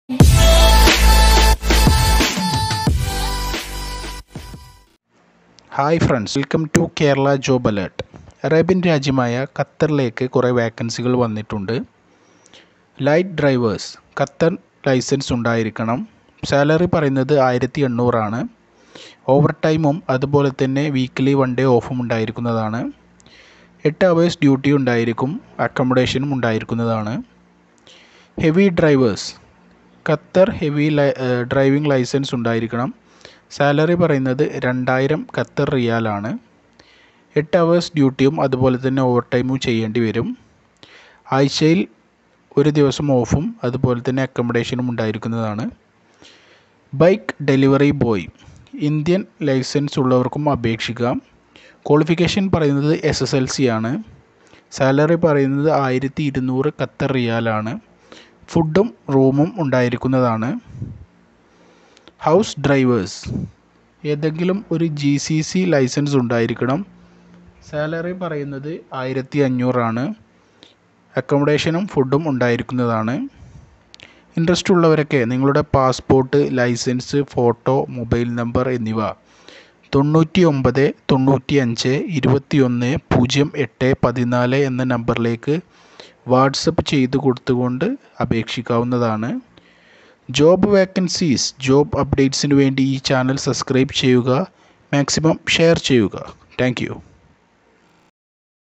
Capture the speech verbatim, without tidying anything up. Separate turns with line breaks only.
Hi friends, welcome to Kerala job alert. Arabian രാജ്യമായ ഖത്തറിലേക്ക് കുറേ വേക്കൻസികൾ വന്നിട്ടുണ്ട്. ലൈറ്റ് ഡ്രൈവേഴ്സ്, ഖത്തർ ലൈസൻസ് ഉണ്ടായിരിക്കണം. സാലറി പറയുന്നത് ആയിരത്തി എണ്ണൂറാണ്. ഓവർ ടൈമും അതുപോലെ തന്നെ വീക്കിലി വൺ ഡേ ഓഫും ഉണ്ടായിരിക്കുന്നതാണ്. എട്ട് അവേഴ്സ് ഡ്യൂട്ടി ഉണ്ടായിരിക്കും. അക്കോമഡേഷനും ഉണ്ടായിരിക്കുന്നതാണ്. Heavy drivers, Qatar heavy driving licence ഉണ്ടായിരിക്കണം. സാലറി പറയുന്നത് രണ്ടായിരം ഖത്തർ റിയാലാണ്. എട്ട് അവേഴ്സ് ഡ്യൂട്ടിയും അതുപോലെ തന്നെ ഓവർ ടൈമും ചെയ്യേണ്ടി വരും. ആഴ്ചയിൽ ഒരു ദിവസം ഓഫും അതുപോലെ തന്നെ അക്കോമഡേഷനും ഉണ്ടായിരിക്കുന്നതാണ്. Bike delivery boy, Indian licence ഉള്ളവർക്കും അപേക്ഷിക്കാം. ക്വാളിഫിക്കേഷൻ പറയുന്നത് എസ് എസ് എൽ സി ആണ്. സാലറി പറയുന്നത് ആയിരത്തി ഇരുന്നൂറ് ഖത്തർ റിയാലാണ്. ഫുഡും റൂമും ഉണ്ടായിരിക്കുന്നതാണ്. ഹൗസ് ഡ്രൈവേഴ്സ്, ഏതെങ്കിലും ഒരു ജി സി സി ലൈസൻസ് ഉണ്ടായിരിക്കണം. സാലറി പറയുന്നത് ആയിരത്തി അഞ്ഞൂറാണ്. അക്കോമഡേഷനും ഫുഡും ഉണ്ടായിരിക്കുന്നതാണ്. ഇൻട്രസ്റ്റ് ഉള്ളവരൊക്കെ നിങ്ങളുടെ passport, licence, photo, mobile number എന്നിവ തൊണ്ണൂറ്റി ഒമ്പത് തൊണ്ണൂറ്റി അഞ്ച് ഇരുപത്തി ഒന്ന് പൂജ്യം എട്ട് പതിനാല് എന്ന നമ്പറിലേക്ക് വാട്സപ്പ് ചെയ്ത് കൊടുത്തുകൊണ്ട് അപേക്ഷിക്കാവുന്നതാണ്. ജോബ് വേക്കൻസീസ്, ജോബ് അപ്ഡേറ്റ്സിന് വേണ്ടി ഈ ചാനൽ സബ്സ്ക്രൈബ് ചെയ്യുക, മാക്സിമം ഷെയർ ചെയ്യുക. Thank U.